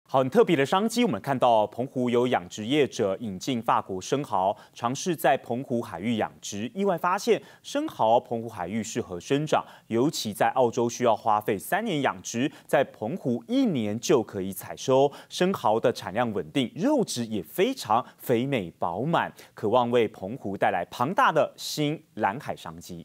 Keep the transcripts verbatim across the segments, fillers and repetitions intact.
好，很特别的商机，我们看到澎湖有养殖业者引进法国生蚝，尝试在澎湖海域养殖，意外发现生蚝澎湖海域适合生长，尤其在澳洲需要花费三年养殖，在澎湖一年就可以采收。生蚝的产量稳定，肉质也非常肥美饱满，渴望为澎湖带来庞大的新蓝海商机。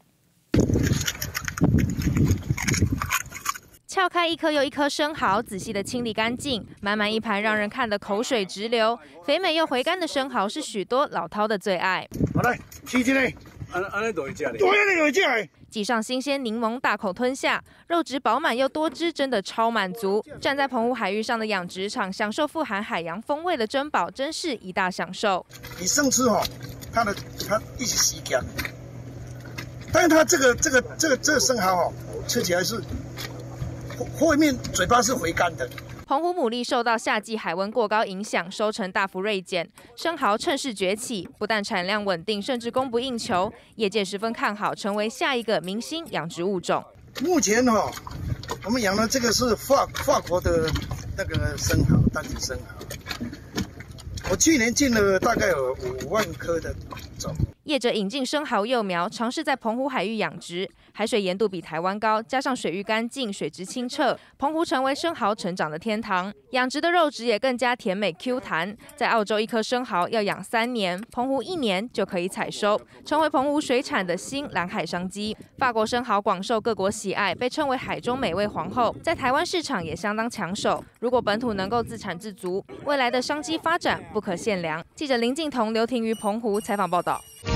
撬开一颗又一颗生蚝，仔细的清理干净，满满一盘让人看得口水直流。肥美又回甘的生蚝是许多老饕的最爱。 好来，吃这个，安安尼都会食嘞，对，安尼就会食嘞。 挤上新鲜柠檬，大口吞下，肉质饱满又多汁，真的超满足。站在澎湖海域上的养殖场，享受富含海洋风味的珍宝，真是一大享受。 你上次哦，它的它一起吸干，但是它这个这个这个这个生蚝哦，吃起来是。 后面嘴巴是回甘的。 澎湖牡蛎受到夏季海温过高影响，收成大幅锐减，生蚝趁势崛起，不但产量稳定，甚至供不应求。业界十分看好，成为下一个明星养殖物种。 目前哈、哦，我们养的这个是法法国的那个生蚝，单体生蚝。我去年进了大概有五万颗的种。 业者引进生蚝幼苗，尝试在澎湖海域养殖，海水盐度比台湾高，加上水域干净、水质清澈，澎湖成为生蚝成长的天堂。养殖的肉质也更加甜美 Q 弹。在澳洲，一颗生蚝要养三年，澎湖一年就可以采收，成为澎湖水产的新蓝海商机。法国生蚝广受各国喜爱，被称为海中美味皇后，在台湾市场也相当抢手。如果本土能够自产自足，未来的商机发展不可限量。记者林敬彤、刘婷瑜澎湖采访报道。